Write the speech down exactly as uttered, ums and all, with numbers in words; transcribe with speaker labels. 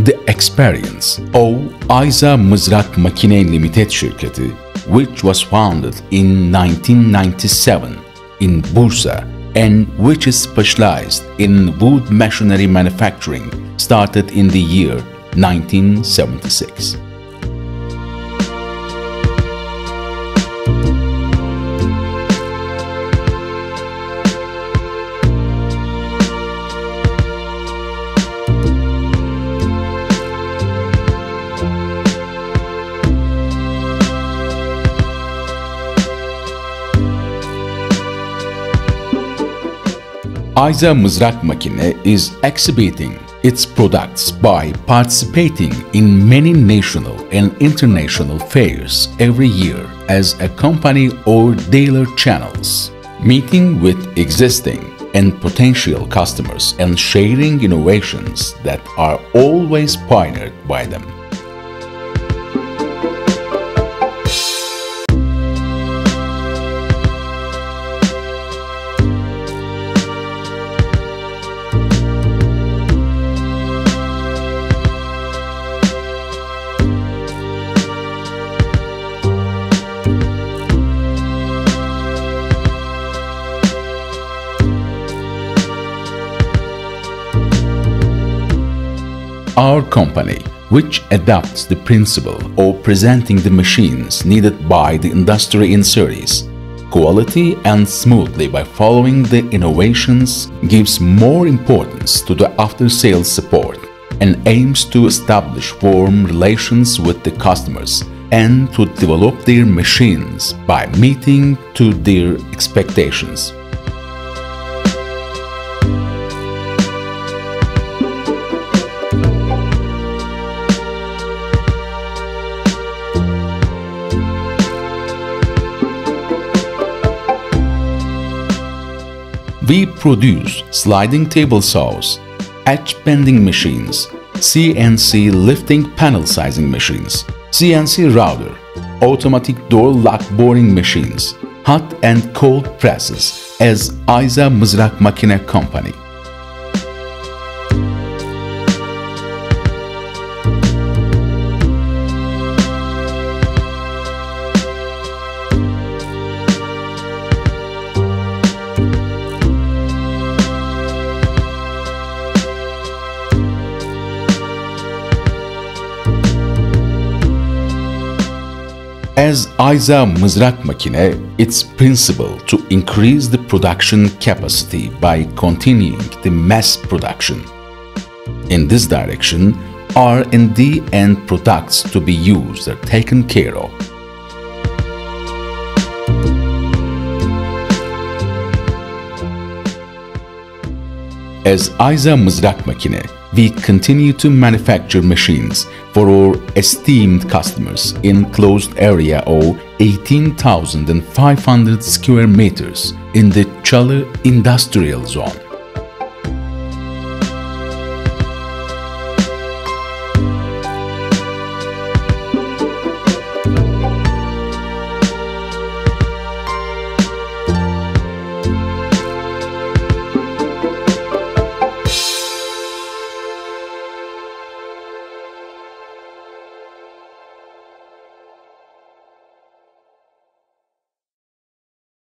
Speaker 1: The Experience o Ayza Mızrak Makine Limited şirketi, which was founded in nineteen ninety-seven in Bursa and which is specialized in wood machinery manufacturing, started in the year nineteen seventy-six. Ayza Mızrak Makine is exhibiting its products by participating in many national and international fairs every year as a company or dealer channels, meeting with existing and potential customers and sharing innovations that are always pioneered by them. Our company, which adopts the principle of presenting the machines needed by the industry in series, quality and smoothly by following the innovations, gives more importance to the after-sales support and aims to establish warm relations with the customers and to develop their machines by meeting to their expectations. We produce sliding table saws, edge bending machines, C N C lifting panel sizing machines, C N C router, automatic door lock boring machines, hot and cold presses as Ayza Mızrak Makine Company. As Ayza Mızrak Makine, its principle to increase the production capacity by continuing the mass production. In this direction, R and D and products to be used are taken care of. As Ayza Mızrak Makine, we continue to manufacture machines for our esteemed customers in closed area of eighteen thousand five hundred square meters in the Çalı Industrial Zone.